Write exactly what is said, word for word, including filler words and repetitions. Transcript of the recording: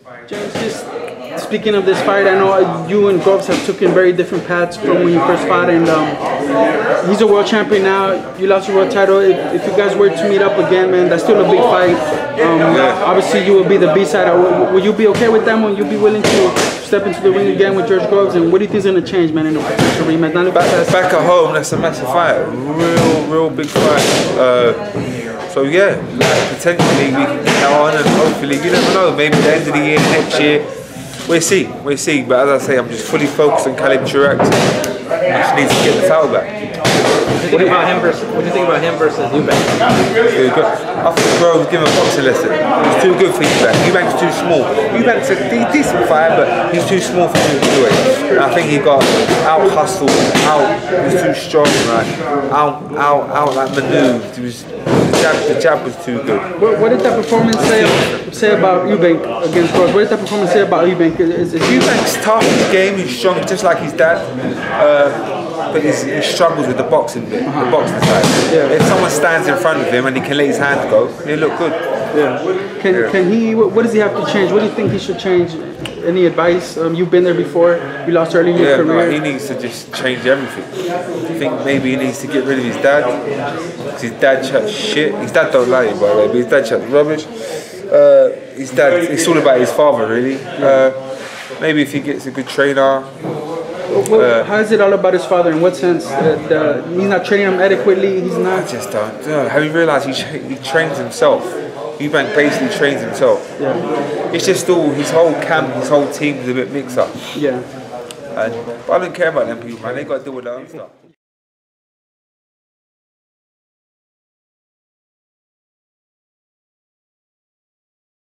James, just speaking of this fight, I know you and Groves have taken very different paths from when you first fought, and um, he's a world champion now. You lost your world title. If, if you guys were to meet up again, man, that's still a big fight. Um, obviously, you will be the B-side. Will, will you be okay with that? Will you be willing to step into the ring again with George Groves? And what do you think is going to change, man, in the potential rematch? Back, back at home, that's a massive fight. Real, real big fight. Uh, So yeah, like, potentially we can get on, and hopefully, you never know, maybe at the end of the year, next year, we'll see, we'll see. But as I say, I'm just fully focused on Khalid Churak. I just need to get the title back. What do you think about him versus? What do you think about him versus Eubank? Really good. I think Groves give him a boxing lesson. He's too good for Eubank. Eubank's too small. Eubank's a de decent fighter, but he's too small for him to do it. And I think he got out hustled, out. He's too strong, right? Out, out, out like manoeuvred. He was. The jab, the jab was too good. What, what did that performance say say about Eubank against Groves? What did that performance say about Eubank? Is, is Eubank's tough in the game. He's strong, just like his dad. Uh, but he's, he struggles with the boxing bit, uh-huh. the boxing side. Yeah. If someone stands in front of him and he can let his hand go, he'll look good. Yeah. Can yeah. can he? What does he have to change? What do you think he should change? Any advice? Um, you've been there before. You lost early in your yeah, career. No, he needs to just change everything. I think maybe he needs to get rid of his dad. His dad chats shit. His dad don't like him, by the way, but his dad chats rubbish. Uh, his dad, it's all about his father, really. Uh, maybe if he gets a good trainer. Well, uh, how is it all about his father? In what sense? Uh, the, he's not training him adequately. He's not. I just don't. know. Have you realised he tra he trains himself? Eubank basically trains himself. Yeah. It's just all his whole camp, his whole team is a bit mixed up. Yeah. And but I don't care about them people, man. They got to deal with their own stuff.